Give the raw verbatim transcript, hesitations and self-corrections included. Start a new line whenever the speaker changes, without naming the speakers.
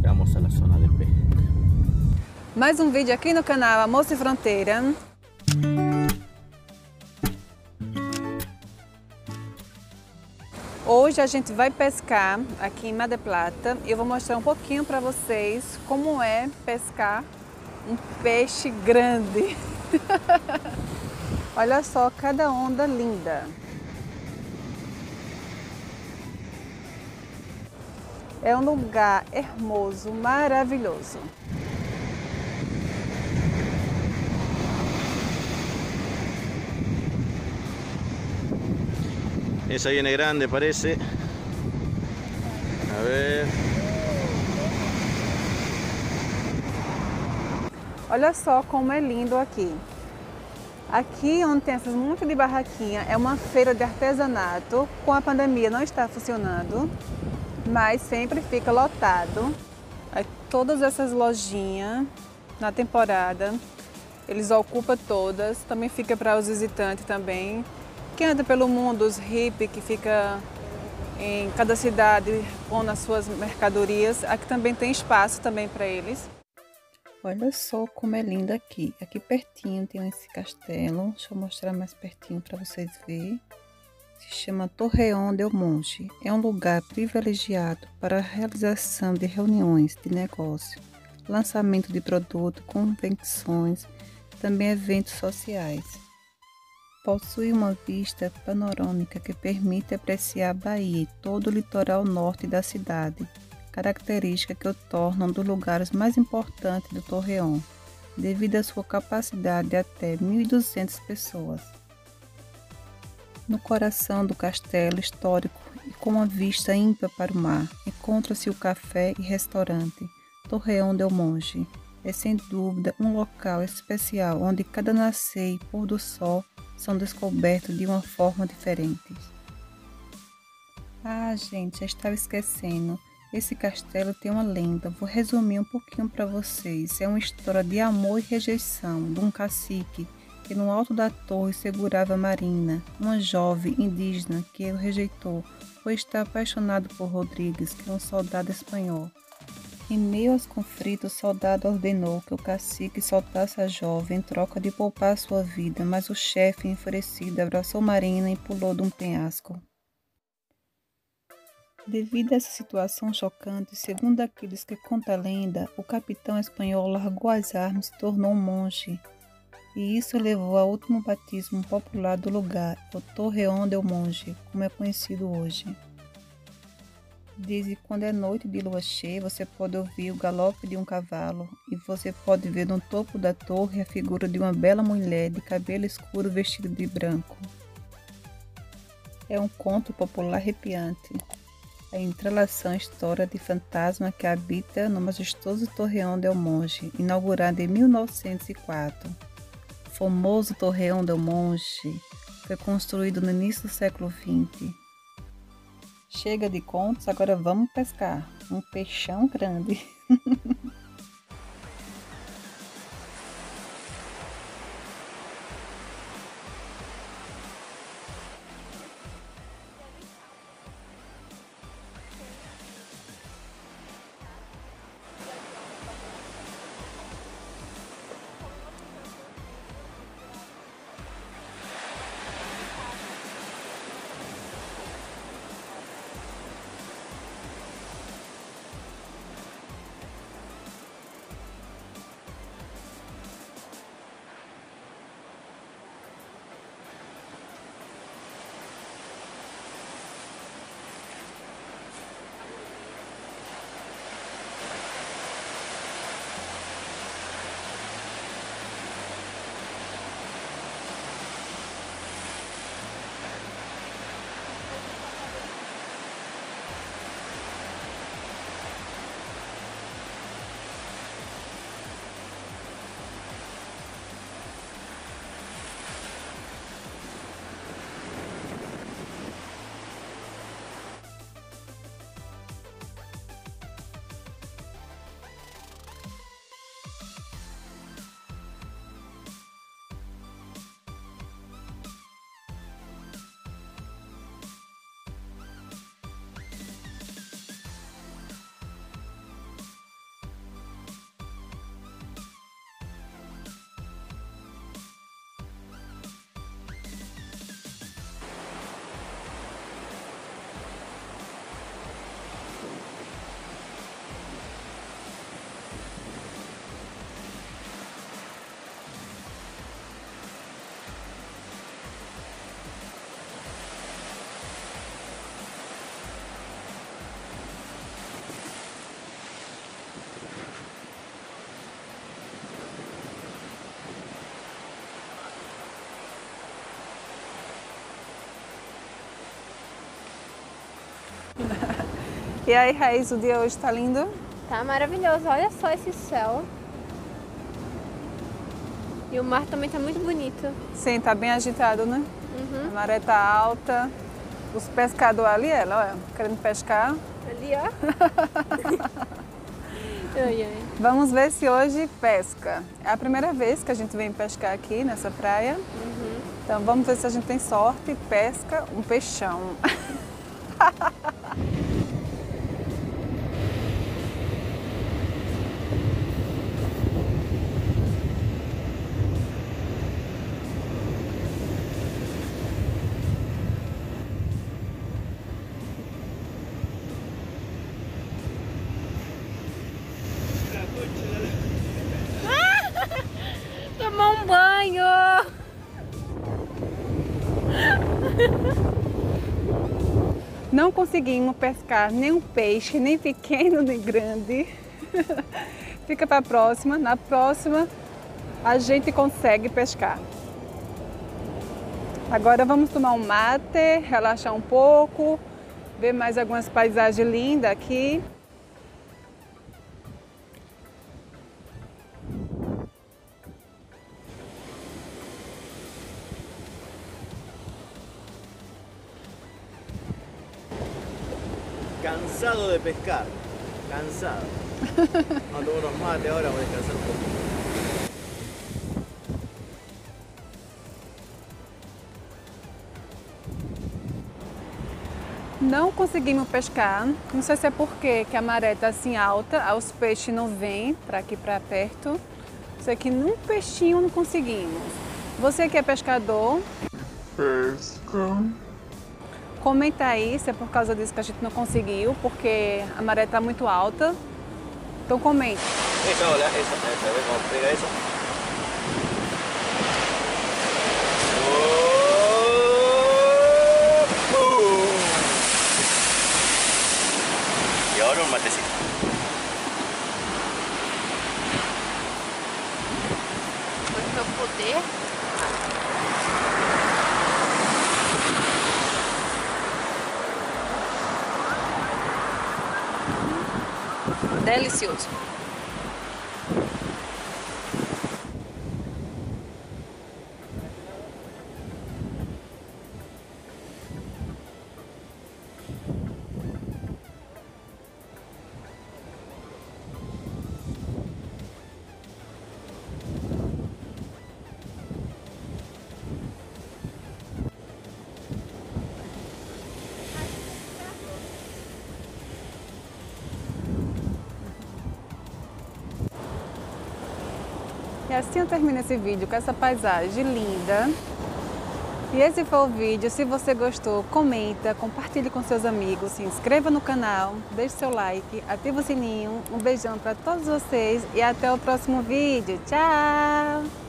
entramos a la zona de pesca.
Mais um vídeo aqui no canal Amor Sem Fronteira. Hoje a gente vai pescar aqui em Mar del Plata e eu vou mostrar um pouquinho para vocês como é pescar um peixe grande. Olha só cada onda linda. É um lugar hermoso, maravilhoso.
Esa viene grande, parece. A ver.
Olha só como é lindo aqui. Aqui onde tem essas monte de barraquinha é uma feira de artesanato. Com a pandemia não está funcionando, mas sempre fica lotado. Aí, todas essas lojinhas na temporada, eles ocupam todas. Também fica para os visitantes também. Que anda pelo mundo, os hippies que fica em cada cidade pondo as suas mercadorias. Aqui também tem espaço também para eles. Olha só como é lindo aqui. Aqui pertinho tem esse castelo. Deixa eu mostrar mais pertinho para vocês verem. Se chama Torreón del Monte. É um lugar privilegiado para a realização de reuniões de negócio, lançamento de produto, convenções, também eventos sociais. Possui uma vista panorâmica que permite apreciar a Bahia e todo o litoral norte da cidade, característica que o torna um dos lugares mais importantes do Torreón, devido à sua capacidade de até mil e duzentas pessoas. No coração do castelo histórico e com uma vista ímpar para o mar, encontra-se o café e restaurante Torreón del Monte. É sem dúvida um local especial onde cada nascer e pôr do sol são descobertos de uma forma diferente. Ah, gente, já estava esquecendo. Esse castelo tem uma lenda. Vou resumir um pouquinho para vocês. É uma história de amor e rejeição de um cacique que no alto da torre segurava Marina, uma jovem indígena que o rejeitou por estar apaixonado por Rodrigues, que é um soldado espanhol. Em meio aos conflitos, o soldado ordenou que o cacique soltasse a jovem em troca de poupar sua vida, mas o chefe, enfurecido, abraçou Marina e pulou de um penhasco. Devido a essa situação chocante, segundo aqueles que conta a lenda, o capitão espanhol largou as armas e se tornou um monge. E isso levou ao último batismo popular do lugar, o Torreón del Monte, como é conhecido hoje. Desde quando é noite de lua cheia, você pode ouvir o galope de um cavalo e você pode ver no topo da torre a figura de uma bela mulher de cabelo escuro vestida de branco. É um conto popular arrepiante. A entrelação história de fantasma que habita no majestoso Torreón del Monte, inaugurado em mil novecentos e quatro. O famoso Torreón del Monte foi construído no início do século vinte. Chega de contos, agora vamos pescar um peixão grande. E aí, Raiz, o dia hoje tá lindo?
Tá maravilhoso, olha só esse céu. E o mar também tá muito bonito.
Sim, tá bem agitado, né?
Uhum.
A maré tá alta. Os pescadores ali, ela, olha, querendo pescar.
Ali, ó. Ai, ai.
Vamos ver se hoje pesca. É a primeira vez que a gente vem pescar aqui nessa praia.
Uhum.
Então vamos ver se a gente tem sorte e pesca um peixão.
Tomar um banho!
Não conseguimos pescar nenhum peixe, nem pequeno nem grande. Fica para a próxima. Na próxima a gente consegue pescar. Agora vamos tomar um mate, relaxar um pouco, ver mais algumas paisagens lindas aqui.
Cansado de pescar, cansado. No tomo unos mates ahora, voy a descansar un poquito.
Não conseguimos pescar, não sei se é porque que a maré está assim alta, os peixes não vêm para aqui para perto. Isso aqui num peixinho não conseguimos. Você que é pescador,
Pesca.
comenta aí se é por causa disso que a gente não conseguiu, porque a maré está muito alta. Então comenta.
Esa ola, esa, esa, ves cómo pega eso. Y ahora un matecito.
Foi o meu poder. Delicioso.
E assim eu termino esse vídeo com essa paisagem linda. E esse foi o vídeo. Se você gostou, comenta, compartilhe com seus amigos, se inscreva no canal, deixe seu like, ativa o sininho. Um beijão para todos vocês e até o próximo vídeo. Tchau!